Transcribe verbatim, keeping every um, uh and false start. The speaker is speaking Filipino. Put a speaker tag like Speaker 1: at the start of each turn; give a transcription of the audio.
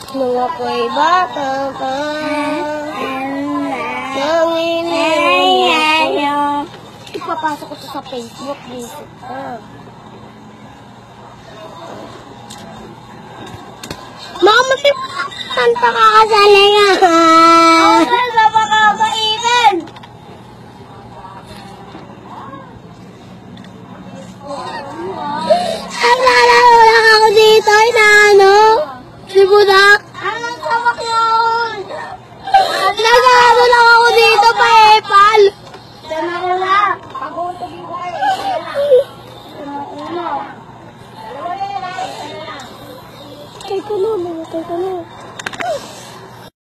Speaker 1: Nung ako'y bata pa, nang iniwan ako. Ipapasok ko sa Facebook, Facebook ka. Mama, masipatan pa kakasali nga. Ako na sa makakainan. Ang lalaro lang ako dito, inaano? Si Budak.